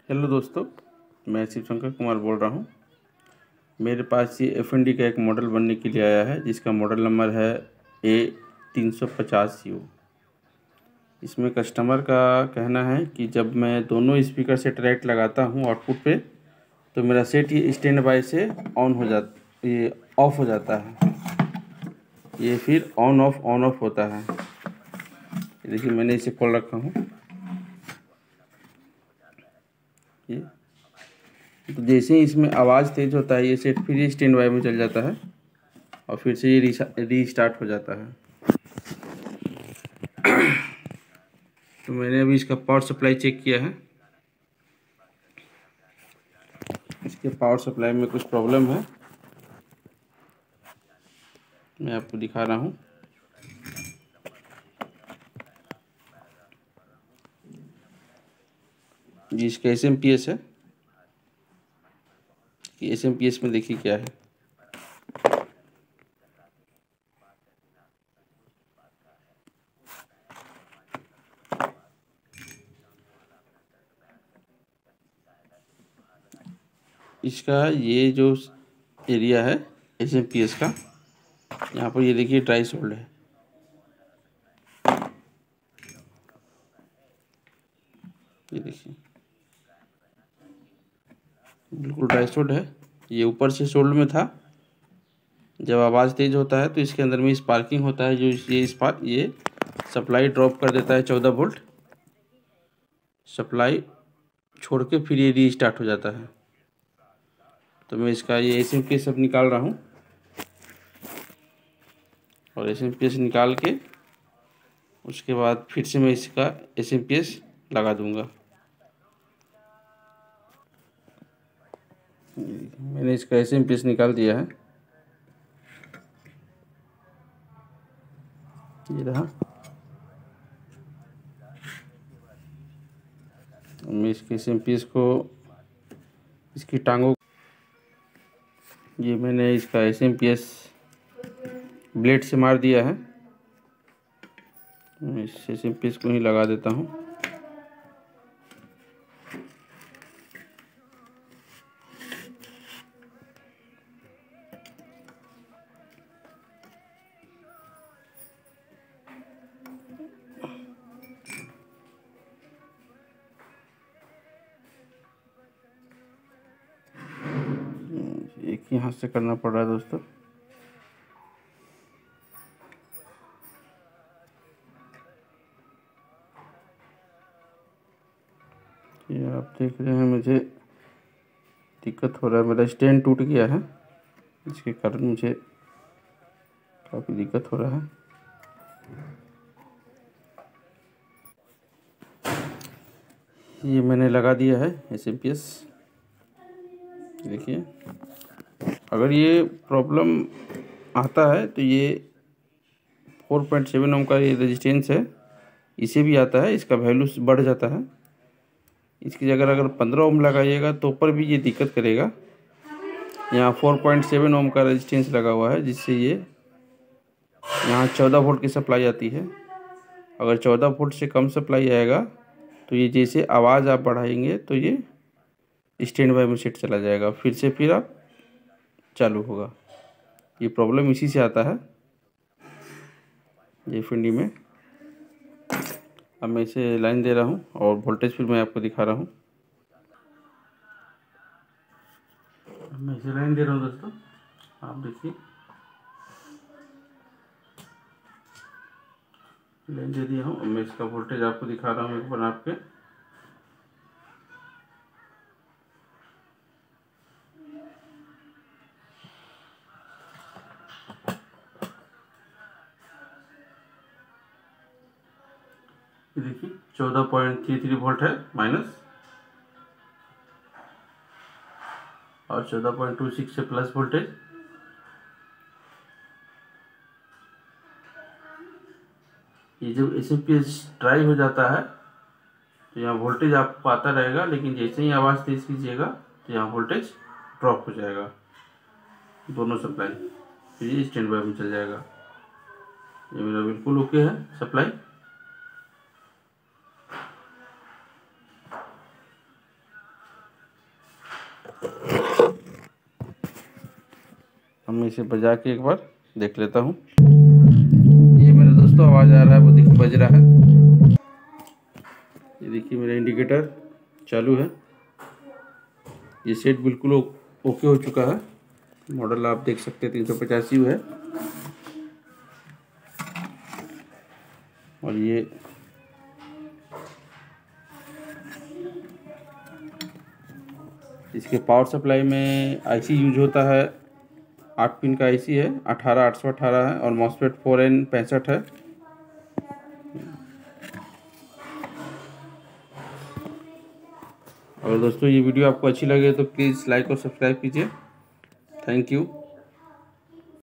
Hello दोस्तों, मैं शिव शंकर कुमार बोल रहा हूँ। मेरे पास ये एफ&डी का एक मॉडल बनने के लिए आया है, जिसका मॉडल नंबर है A350U। इसमें कस्टमर का कहना है कि जब मैं दोनों स्पीकर से डायरेक्ट लगाता हूँ आउटपुट पे, तो मेरा सेट ये स्टैंड बाय से ये ऑफ हो जाता है। ये फिर ऑन ऑफ होता है। ये देखिए, मैंने इसे खोल रखा हूँ। ये तो जैसे ही इसमें आवाज़ तेज़ होता है, ये सेट फिर ये स्टैंड बाय में चल जाता है और फिर से ये रीस्टार्ट हो जाता है। तो मैंने अभी इसका पावर सप्लाई चेक किया है। इसके पावर सप्लाई में कुछ प्रॉब्लम है, मैं आपको दिखा रहा हूँ। जी, इसका एसएमपीएस है। एसएमपीएस में देखिए क्या है। इसका ये जो एरिया है एसएमपीएस का, यहाँ पर ये देखिए ड्राई सोल्ड है। ये देखिए बिल्कुल ड्राई सोल्ड है। ये ऊपर से सोल्ड में था। जब आवाज़ तेज़ होता है तो इसके अंदर में स्पार्किंग होता है, जो ये सप्लाई ड्रॉप कर देता है 14 वोल्ट। सप्लाई छोड़ के फिर ये रीस्टार्ट हो जाता है। तो मैं इसका ये एसएमपीएस अब निकाल रहा हूँ और एसएमपीएस निकाल के उसके बाद फिर से मैं इसका एसएमपीएस लगा दूंगा। मैंने इसका एसएमपीएस निकाल दिया है। ये रहा। मैं इसके एसएमपीएस को इसकी टांगों, ये मैंने इसका एसएमपीएस ब्लेड से मार दिया है। मैं इस एसएमपीएस को ही लगा देता हूँ। एक ही हाथ से करना पड़ रहा है दोस्तों। ये आप देख रहे हैं, मुझे दिक्कत हो रहा है। मेरा स्टैंड टूट गया है, इसके कारण मुझे काफ़ी दिक्कत हो रहा है। ये मैंने लगा दिया है एसएमपीएस। देखिए, अगर ये प्रॉब्लम आता है तो ये 4.7 ओम का ये रेजिस्टेंस है, इसे भी आता है, इसका वैल्यू बढ़ जाता है। इसकी जगह अगर 15 ओम लगाइएगा तो ऊपर भी ये दिक्कत करेगा। यहाँ 4.7 ओम का रेजिस्टेंस लगा हुआ है, जिससे ये यहाँ 14 वोल्ट की सप्लाई आती है। अगर 14 वोल्ट से कम सप्लाई आएगा तो ये जैसे आवाज़ आप बढ़ाएंगे तो ये स्टैंड बाय में सेट चला जाएगा, फिर आप चालू होगा। ये प्रॉब्लम इसी से आता है, ये एफ&डी में। अब मैं इसे लाइन दे रहा हूँ और वोल्टेज फिर मैं आपको दिखा रहा हूँ। मैं इसे लाइन दे रहा हूँ दोस्तों, आप देखिए लाइन दे दिया हूँ। मैं इसका वोल्टेज आपको दिखा रहा हूँ एक बार आपके। ये देखिए 14.33 वोल्ट है माइनस, और 14.26 से प्लस वोल्टेज। ये जब एसएमपीएस ड्राई हो जाता है तो यहाँ वोल्टेज आपको आता रहेगा, लेकिन जैसे ही आवाज़ तेज़ कीजिएगा तो यहाँ वोल्टेज ड्रॉप हो जाएगा, दोनों सप्लाई, फिर ये स्टैंड बाय में चल जाएगा। ये मेरा बिल्कुल ओके है सप्लाई। मैं इसे बजा के एक बार देख लेता हूँ। ये मेरे दोस्तों आवाज़ आ रहा है, वो देखिए बज रहा है। ये देखिए मेरा इंडिकेटर चालू है। ये सेट बिल्कुल ओके हो चुका है। मॉडल आप देख सकते हैं 385 है। और ये इसके पावर सप्लाई में आईसी यूज होता है, 8 पिन का आईसी है, 18818 है। और मॉसफेट 4N65 है। और दोस्तों ये वीडियो आपको अच्छी लगे तो प्लीज़ लाइक और सब्सक्राइब कीजिए। Thank you.